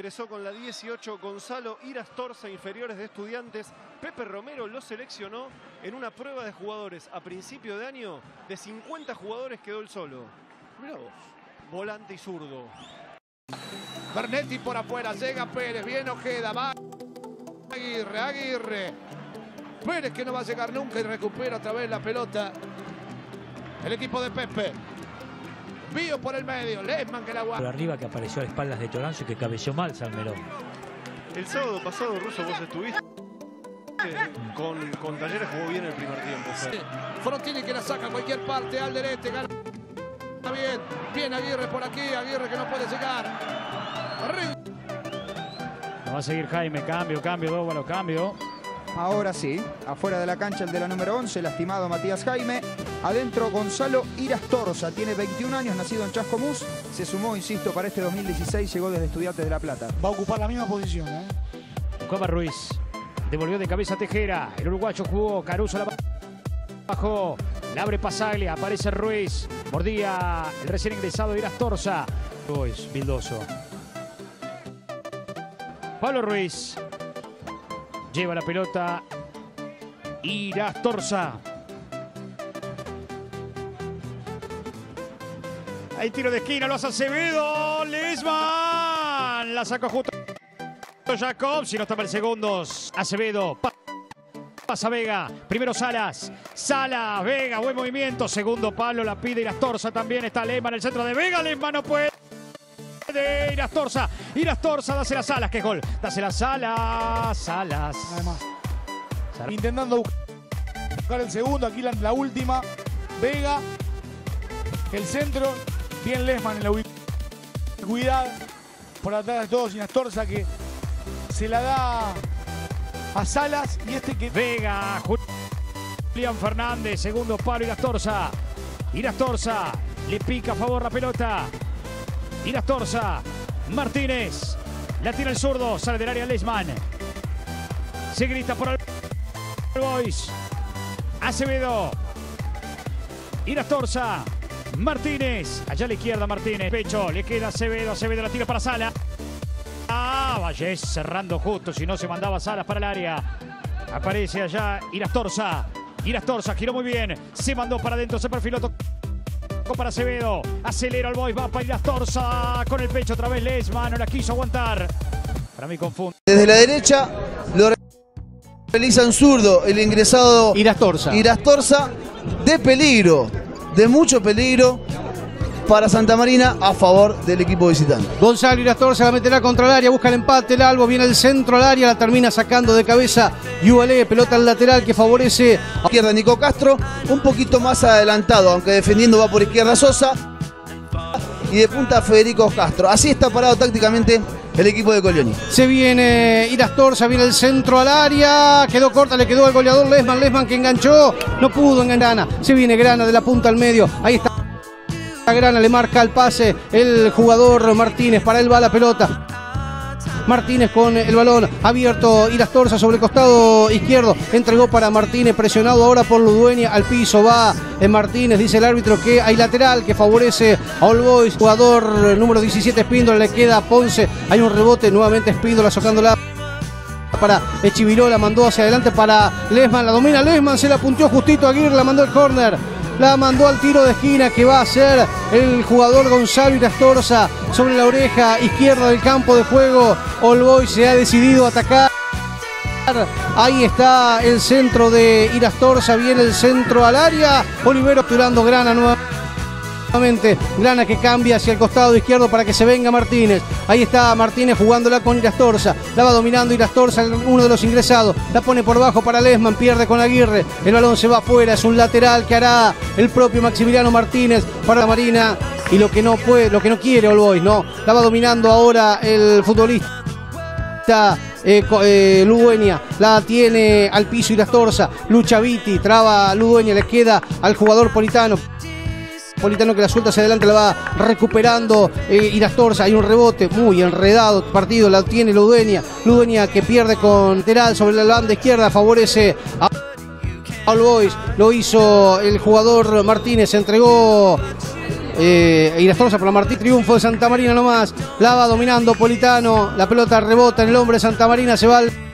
ingresó con la 18 Gonzalo Irastorza, inferiores de Estudiantes. Pepe Romero lo seleccionó en una prueba de jugadores a principio de año. De 50 jugadores quedó el solo. Mirá vos, volante y zurdo. Bernetti por afuera, llega Pérez, bien Ojeda, va Aguirre. Pérez que no va a llegar nunca y recupera otra vez la pelota. El equipo de Pepe. Bío por el medio, Lesman que la guarda. Por arriba que apareció a espaldas de Toranzo y que cabeceó mal Salmerón. El sábado pasado, Russo, vos estuviste con Talleres, jugó bien el primer tiempo. Sí. Frontini que la saca a cualquier parte, Alderete, gana bien. Bien Aguirre por aquí, Aguirre que no puede llegar. Va a seguir Jaime, cambio, Dóvalo, cambio. Ahora sí, afuera de la cancha el de la número 11, lastimado Matías Jaime. Adentro Gonzalo Irastorza, tiene 21 años, nacido en Chascomús. Se sumó, insisto, para este 2016, llegó desde Estudiantes de La Plata. Va a ocupar la misma posición, ¿eh? Buscaba Ruiz, devolvió de cabeza Tejera. El uruguayo jugó, Caruso la bajó, la abre Pasaglia, aparece Ruiz. Mordía el recién ingresado Irastorza. Ruiz, Vildoso. Pablo Ruiz. Lleva la pelota Irastorza. Hay tiro de esquina, lo hace Acevedo. Lesman. La sacó justo Jacob. Si no estaba el segundo. Acevedo. Pasa Vega. Primero Salas. Salas. Vega. Buen movimiento. Segundo Pablo. La pide Irastorza también. Está Lesman en el centro de Vega. Lesman no puede. De Irastorza, dásela a Salas, que gol, dásela a Salas, Además, intentando buscar el segundo, aquí la última, Vega, el centro, bien Lesman en la ubicuidad, por atrás de todos, Irastorza que se la da a Salas y este que... Vega, Julián Fernández, segundo palo Irastorza, le pica a favor la pelota. Irastorza, Martínez, la tira el zurdo, sale del área Lesman. Se grita por el Boys. Acevedo. Irastorza, Martínez. Allá a la izquierda Martínez. Pecho, le queda Acevedo, la tira para Sala. Vallés cerrando justo, si no se mandaba Salas para el área. Aparece allá Irastorza. Giró muy bien. Se mandó para adentro, se perfiló. Para Acevedo, acelera el Boys, va para Irastorza con el pecho otra vez Lesman, no la quiso aguantar. Para mí confunde. Desde la derecha lo realiza un zurdo, el ingresado Irastorza, de peligro, de mucho peligro para Santa Marina a favor del equipo visitante. Gonzalo Irastorza la meterá contra el área, busca el empate, el Albo viene al centro al área, la termina sacando de cabeza Yuvalé, pelota al lateral que favorece a izquierda Nico Castro, un poquito más adelantado, aunque defendiendo va por izquierda Sosa y de punta Federico Castro. Así está parado tácticamente el equipo de Colioni. Se viene Irastorza, viene el centro al área, quedó corta, le quedó al goleador Lesman que enganchó, no pudo enganar. Se viene Grana de la punta al medio, ahí está. Grana le marca el pase el jugador Martínez, para él va la pelota. Martínez con el balón abierto, Irastorza sobre el costado izquierdo, entregó para Martínez, presionado ahora por Ludueña, al piso va Martínez, dice el árbitro que hay lateral que favorece a All Boys, jugador número 17 Espíndola, le queda a Ponce, hay un rebote, nuevamente Espíndola sacándola para Echivirola, mandó hacia adelante para Lesman, la domina Lesman, se la punteó justito a Aguirre, la mandó el córner. La mandó al tiro de esquina que va a ser el jugador Gonzalo Irastorza sobre la oreja izquierda del campo de juego. All Boys se ha decidido a atacar. Ahí está el centro de Irastorza, viene el centro al área. Olivero capturando Grana nuevamente. Grana que cambia hacia el costado izquierdo para que se venga Martínez. Ahí está Martínez jugándola con Irastorza. La va dominando Irastorza, uno de los ingresados. La pone por bajo para Lesman, pierde con Aguirre. El balón se va afuera, es un lateral que hará el propio Maximiliano Martínez para la Marina. Y lo que no quiere All Boys, no. La va dominando ahora el futbolista Ludueña, la tiene al piso Irastorza. Lucha Viti, traba Ludueña, le queda al jugador Politano que la suelta hacia adelante, la va recuperando Irastorza. Hay un rebote muy enredado partido, la tiene Ludueña que pierde con lateral sobre la banda izquierda, favorece a All Boys. Lo hizo el jugador Martínez, entregó Irastorza para Martín, triunfo de Santa Marina nomás. La va dominando Politano, la pelota rebota en el hombre de Santa Marina, se va al